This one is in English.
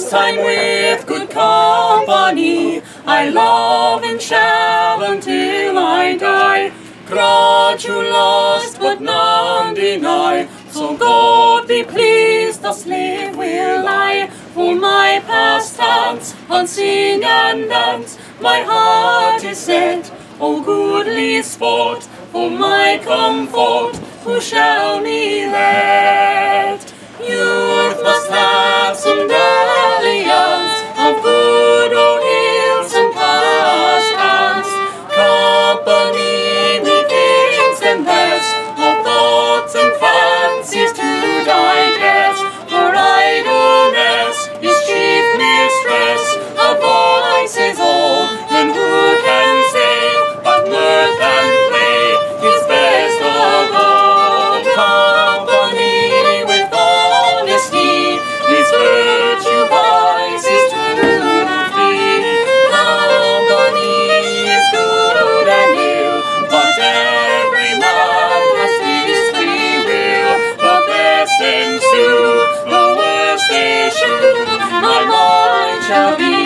pastime with good company, I love and shall until I die. Credulous but none deny, so God be pleased, thus live will I. For my pastimes, on sing and dance, my heart is set. O goodly sport, for my comfort, who shall me let? Youth must have some dalliance of good old hills and pastimes, company with instant best of thoughts and fancies to digest. For idleness is chief mistress of vices all, and who can say but mirth and play is best of all? Company with honesty is virtue, vice is truth-free. Company is good and ill, but every man has his free will. The best ensue, the worst eschew, my mind shall be